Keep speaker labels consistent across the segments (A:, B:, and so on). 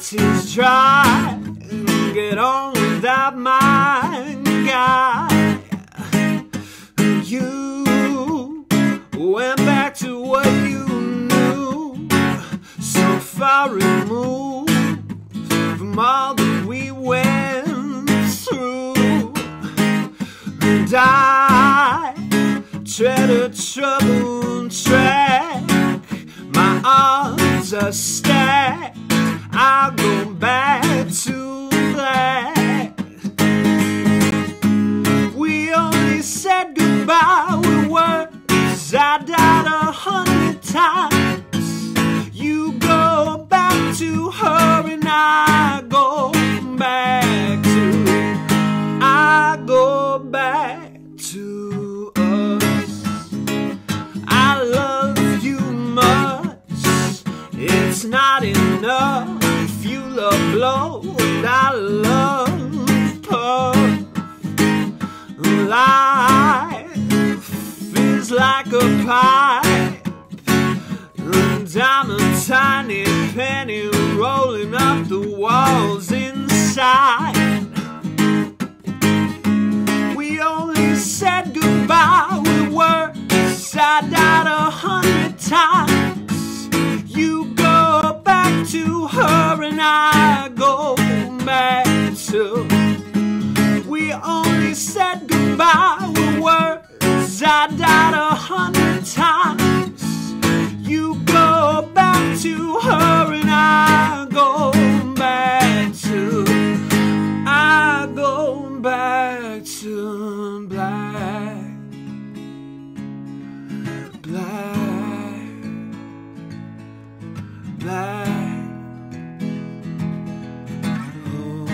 A: tears dry, get on without my guy. You went back to what you knew, so far removed from all that we went through. And I tread a troubled track, my odds are stacked, I'll go back to black. We only said goodbye with words, I died 100 times. You go back to her and I go back to us. I love you much, it's not enough. If you love blow and I love puff, life is like a pipe, and I'm a tiny penny rolling up the walls inside. We only said goodbye with words, I died 100 times. You go back to her and I go back to. We only said goodbye with words, I died 100 times. You go back to her and I go back to. I go back to black, black, black. Oh,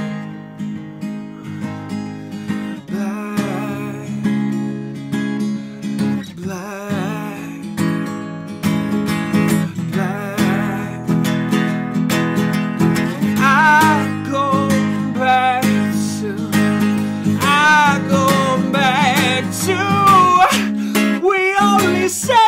A: black, black, black. I go back to, I go back to. We only said